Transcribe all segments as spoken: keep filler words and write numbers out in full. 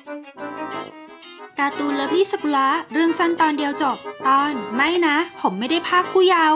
การ์ตูนเลิฟลี่ซากุระเรื่องสั้นตอนเดียวจบตอนไม่นะผมไม่ได้พรากผู้เยาว์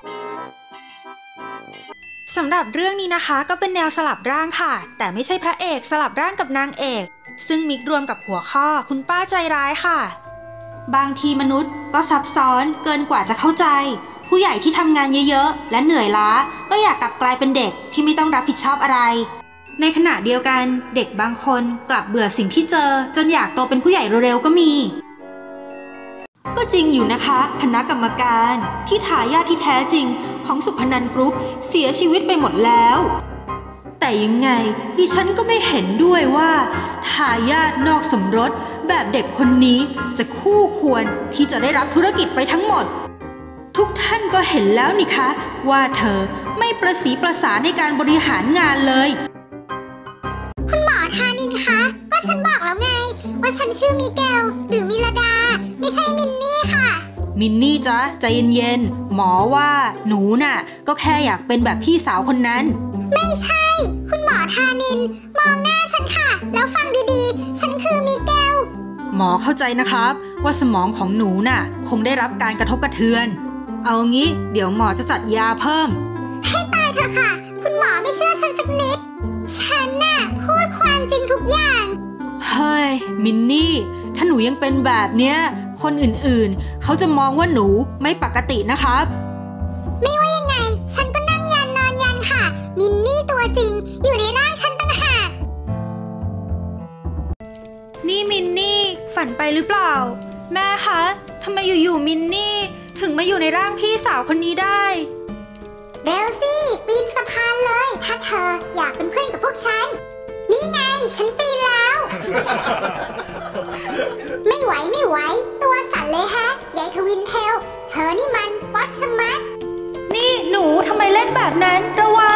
สำหรับเรื่องนี้นะคะก็เป็นแนวสลับร่างค่ะแต่ไม่ใช่พระเอกสลับร่างกับนางเอกซึ่งมิกรวมกับหัวข้อคุณป้าใจร้ายค่ะบางทีมนุษย์ก็ซับซ้อนเกินกว่าจะเข้าใจผู้ใหญ่ที่ทำงานเยอะๆและเหนื่อยล้าก็อยากกลับกลายเป็นเด็กที่ไม่ต้องรับผิดชอบอะไรในขณะเดียวกันเด็กบางคนกลับเบื่อสิ่งที่เจอจนอยากโตเป็นผู้ใหญ่เร็วๆก็มีก็จริงอยู่นะคะคณะกรรมการที่ทายาทที่แท้จริงของสุพนันท์กรุ๊ปเสียชีวิตไปหมดแล้วแต่ยังไงดิฉันก็ไม่เห็นด้วยว่าทายาทนอกสมรสแบบเด็กคนนี้จะคู่ควรที่จะได้รับธุรกิจไปทั้งหมดทุกท่านก็เห็นแล้วนี่คะว่าเธอไม่ประสีประสาในการบริหารงานเลยคุณหมอธานินคะก็ฉันบอกแล้วไงว่าฉันชื่อมิเกลหรือมิลดาไม่ใช่มินนี่ค่ะมินนี่จ๊ะใจเย็นๆหมอว่าหนูน่ะก็แค่อยากเป็นแบบพี่สาวคนนั้นไม่ใช่คุณหมอธานินมองหน้าฉันค่ะแล้วฟังดีๆฉันคือมิเกลหมอเข้าใจนะครับว่าสมองของหนูน่ะคงได้รับการกระทบกระเทือนเอางี้เดี๋ยวหมอจะจัดยาเพิ่มให้ตายเถอะค่ะคุณหมอไม่เชื่อฉันสักนิดฉันน่ะพูดความจริงทุกอย่างเฮ้ยมินนี่ถ้าหนูยังเป็นแบบเนี้ยคนอื่นๆเขาจะมองว่าหนูไม่ปกตินะครับไม่ว่ายังไงฉันก็นั่งยันนอนยันค่ะมินนี่ตัวจริงอยู่ในร่างฉันต่างหากนี่มินนี่ฝันไปหรือเปล่าแม่คะทำไมอยู่ๆมินนี่ถึงมาอยู่ในร่างพี่สาวคนนี้ได้เร็วสิปีนสะพานเลยถ้าเธออยากเป็นเพื่อนกับพวกฉันนี่ไงฉันปีนแล้ว ไม่ไหวไม่ไหวตัวสั่นเลยฮะยายทวินเทลเธอนี่มันป๊อตสมัตนี่หนูทำไมเล่นแบบนั้นระวัง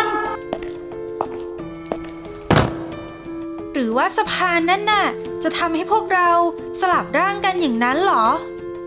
หรือว่าสะพานนั่นน่ะจะทำให้พวกเราสลับร่างกันอย่างนั้นเหรอ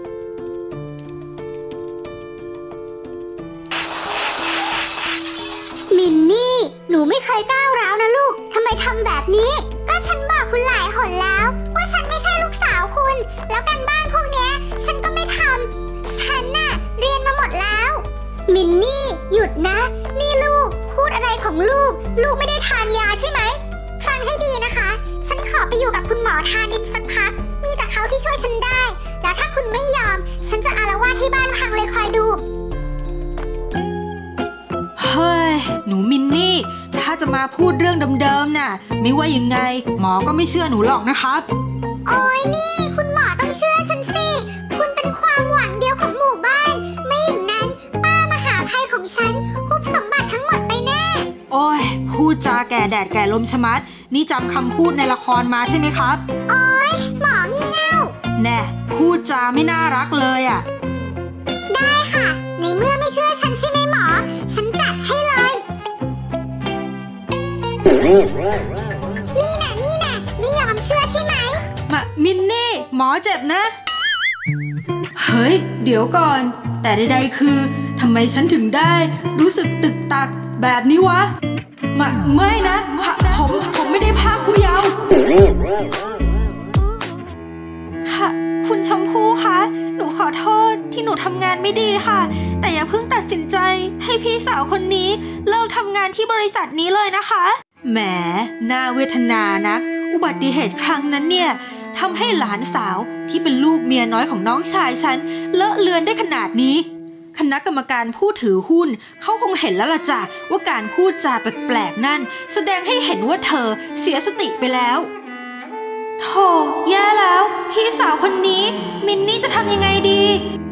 มินนี่หนูไม่เคยก้าวร้าวนะลูกทำไมทำแบบนี้ก็ฉันบอกคุณหลายหนแล้วว่าฉันไม่ใช่ลูกสาวคุณแล้วการบ้านพวกเนี้ยฉันก็ไม่ทำฉันน่ะเรียนมาหมดแล้วมินนี่หยุดนะนี่ลูกพูดอะไรของลูกลูกไม่ได้ทานยาใช่ไหมฟังให้ดีนะคะฉันขอไปอยู่กับคุณหมอธานินสักพักมีแต่เขาที่ช่วยฉันได้แล้วถ้าคุณไม่ยอมฉันจะอาละวาดที่บ้านพังเลยคอยดูเฮ้ยหนูมินนี่ถ้าจะมาพูดเรื่องเดิมๆน่ะไม่ว่ายังไงหมอก็ไม่เชื่อหนูหรอกนะครับโอ้ยนี่คุณหมอต้องเชื่อฉันสิคุณเป็นความหวังเดียวของหมู่บ้านไม่อย่างนั้นป้ามหาภัยของฉันฮุบสมบัติทั้งหมดไปแน่โอ้ยพูดจาแก่แดดแก่ลมชะมัดนี่จำคำพูดในละครมาใช่ไหมครับโอ้ยหมองี่เง่าแน่พูดจาไม่น่ารักเลยอ่ะได้ค่ะในเมื่อไม่เชื่อฉันใช่ไหมหมอฉันจัดให้เลยนี่นะนี่นะไม่ยอมเชื่อใช่ไหมมามินนี่หมอเจ็บนะเฮ้ยเดี๋ยวก่อนแต่ใดๆคือทำไมฉันถึงได้รู้สึกตึกตักแบบนี้วะมาไม่นะผมผมไม่ได้พรากผู้เยาว์ค่ะคุณชมพู่คะหนูขอโทษที่หนูทำงานไม่ดีค่ะแต่อย่าเพิ่งตัดสินใจให้พี่สาวคนนี้เลิกทำงานที่บริษัทนี้เลยนะคะแหมน่าเวทนานักอุบัติเหตุครั้งนั้นเนี่ยทำให้หลานสาวที่เป็นลูกเมียน้อยของน้องชายฉันเลอะเลือนได้ขนาดนี้คณะกรรมการผู้ถือหุ้นเขาคงเห็นแล้วล่ะจ้ะว่าการพูดจาแปลกๆนั่นแสดงให้เห็นว่าเธอเสียสติไปแล้วโธ่แย่แล้วพี่สาวคนนี้มินนี่จะทำยังไงดี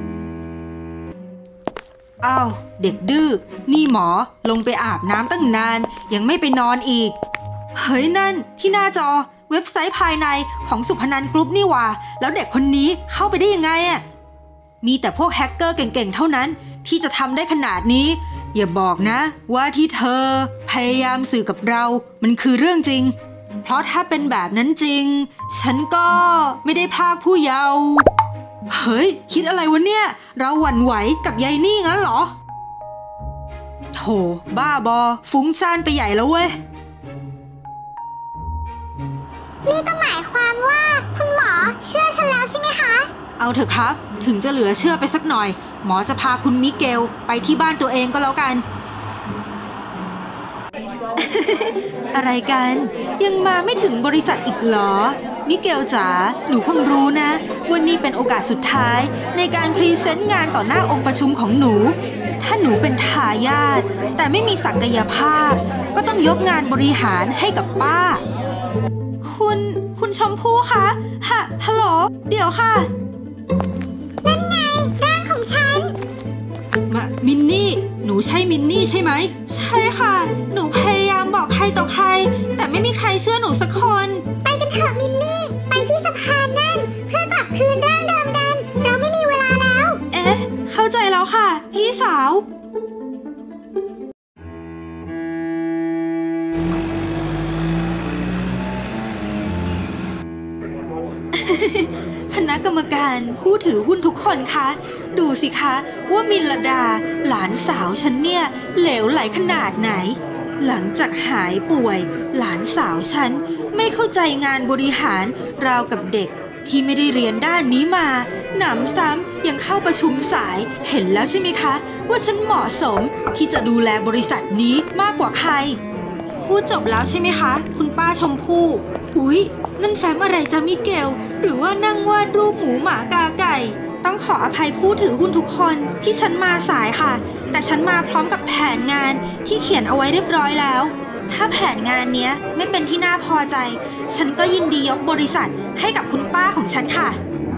อ้าวเด็กดื้อนี่หมอลงไปอาบน้ำตั้งนานยังไม่ไปนอนอีกเฮ้ยนั่นที่หน้าจอเว็บไซต์ภายในของสุพนันท์กรุ๊ปนี่หว่าแล้วเด็กคนนี้เข้าไปได้ยังไงอ่ะมีแต่พวกแฮกเกอร์เก่งๆเท่านั้นที่จะทำได้ขนาดนี้อย่าบอกนะว่าที่เธอพยายามสื่อกับเรามันคือเรื่องจริงเพราะถ้าเป็นแบบนั้นจริงฉันก็ไม่ได้พรากผู้เยาว์เฮ้ยคิดอะไรวะเนี่ยเราหวั่นไหวกับยายนี่งั้นเหรอโถบ้าบอฟุ้งซ่านไปใหญ่แล้วเว้ยนี่ก็หมายความว่าคุณหมอเชื่อฉันแล้วใช่ไหมคะเอาเถอะครับถึงจะเหลือเชื่อไปสักหน่อยหมอจะพาคุณมิเกลไปที่บ้านตัวเองก็แล้วกัน อะไรกันยังมาไม่ถึงบริษัทอีกเหรอมิเกลจ๋าหนูเพิ่งรู้นะวันนี้เป็นโอกาสสุดท้ายในการพรีเซนต์งานต่อหน้าองค์ประชุมของหนูถ้าหนูเป็นทายาทแต่ไม่มีศักยภาพก็ต้องยกงานบริหารให้กับป้าคุณคุณชมพู่คะฮะฮัลโหลเดี๋ยวค่ะนั่นไงร่างของฉันมามินนี่หนูใช่มินนี่ใช่ไหมใช่ค่ะหนูพยายามบอกใครต่อใครแต่ไม่มีใครเชื่อหนูสักคนไปกันเถอะมินนี่ไปที่สะพานนั่นเพื่อกลับคืนร่างเดิมกันเราไม่มีเวลาแล้วเอ๊ะเข้าใจแล้วค่ะพี่สาวคณะกรรมการผู้ถือหุ้นทุกคนคะดูสิคะว่ามินลดาหลานสาวฉันเนี่ยเหลวไหลขนาดไหนหลังจากหายป่วยหลานสาวฉันไม่เข้าใจงานบริหารราวกับเด็กที่ไม่ได้เรียนด้านนี้มาหนำซ้ำยังเข้าประชุมสายเห็นแล้วใช่ไหมคะว่าฉันเหมาะสมที่จะดูแลบริษัทนี้มากกว่าใครพูดจบแล้วใช่ไหมคะคุณป้าชมพู่อุ๊ยนั่นแฟ้มอะไรจ๊ะมิเกลหรือว่านั่งวาดรูปหมูหมากาไก่ต้องขออภัยผู้ถือหุ้นทุกคนที่ฉันมาสายค่ะแต่ฉันมาพร้อมกับแผนงานที่เขียนเอาไว้เรียบร้อยแล้วถ้าแผนงานเนี้ยไม่เป็นที่น่าพอใจฉันก็ยินดียกบริษัทให้กับคุณป้าของฉันค่ะ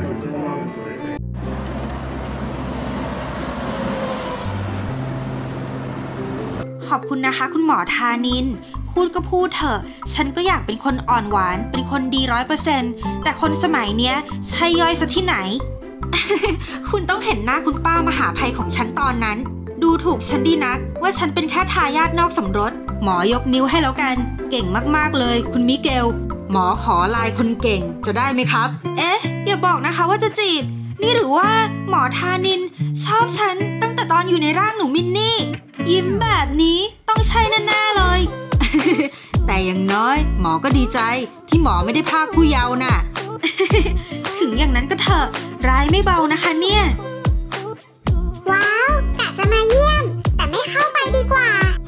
ขอบคุณนะคะคุณหมอธานินพูดก็พูดเถอะฉันก็อยากเป็นคนอ่อนหวานเป็นคนดีร้อยเปอร์เซ็นต์แต่คนสมัยเนี้ยใช่ย่อยซะที่ไหน คุณต้องเห็นหน้าคุณป้ามหาภัยของฉันตอนนั้นดูถูกฉันดีนักว่าฉันเป็นแค่ทายาทนอกสมรสหมอยกนิ้วให้แล้วกันเก่งมากๆเลยคุณมิเกลหมอขอไลน์คนเก่งจะได้ไหมครับเอ๊ะอย่าบอกนะคะว่าจะจีบนี่หรือว่าหมอธานินชอบฉันตั้งแต่ตอนอยู่ในร่างหนูมินนี่ยิ้มแบบนี้ต้องใช่แน่ๆเลย แต่อย่างน้อยหมอก็ดีใจที่หมอไม่ได้พรากผู้เยาว์น่ะ ถึงอย่างนั้นก็เถอะร้ายไม่เบานะคะเนี่ยว้าวกะจะมาเยี่ยมแต่ไม่เข้าไปดีกว่า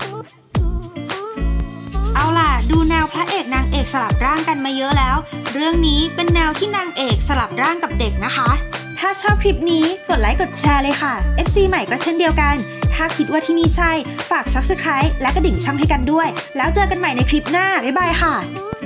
เอาล่ะดูแนวพระเอกนางเอกสลับร่างกันมาเยอะแล้วเรื่องนี้เป็นแนวที่นางเอกสลับร่างกับเด็กนะคะถ้าชอบคลิปนี้กดไลค์กดแชร์เลยค่ะ เอฟ ซี ใหม่ก็เช่นเดียวกันถ้าคิดว่าที่นี่ใช่ฝาก ซับสไครบ์ และกระดิ่งช่องให้กันด้วยแล้วเจอกันใหม่ในคลิปหน้าบ๊ายบายค่ะ